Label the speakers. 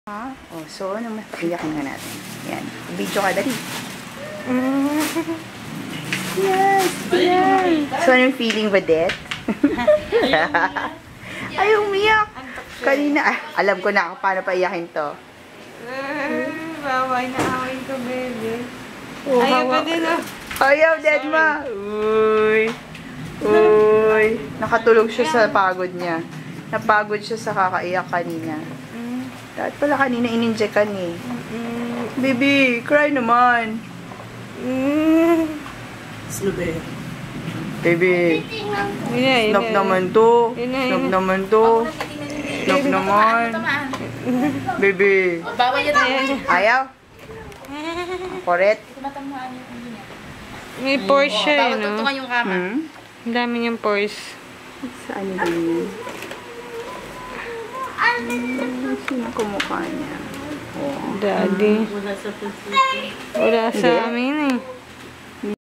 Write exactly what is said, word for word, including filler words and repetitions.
Speaker 1: Ha? Oh, so, ano mas iyakin nga natin. Yan. Video ka, dali. Yes, yes. So, anong feeling with it? Ay, umiyak. Kanina, ah, alam ko na kung paano pa iyakin to.
Speaker 2: Baway na away ko, baby.
Speaker 1: Oh,
Speaker 2: Ayaw pa din, oh.
Speaker 1: Ayaw, Dedma. Uy. Uy. Nakatulog siya sa pagod niya. Napagod siya sa kakaiyak kanina.
Speaker 2: Mm.
Speaker 1: Dapat pala kanina ininjekan eh.
Speaker 2: Mm.
Speaker 1: Baby, cry naman.
Speaker 2: Mm.
Speaker 3: Slube.
Speaker 1: Baby.
Speaker 2: Ina, ina.
Speaker 1: Snap naman to.
Speaker 2: Ina, ina.
Speaker 1: Snap naman to. Snap naman. Baby.
Speaker 3: Bawal yan tayo.
Speaker 1: Ayaw? Correct?
Speaker 2: May pores siya, eh,
Speaker 3: Bawal
Speaker 2: no?
Speaker 3: tutungan yung kama.
Speaker 1: Hmm?
Speaker 2: Ang dami niyang pores.
Speaker 1: Saan yun? Hmm, sino kumukha niya? Oh.
Speaker 2: Daddy.
Speaker 3: Wala sa puso.
Speaker 2: Wala sa
Speaker 1: Hindi.
Speaker 2: amin,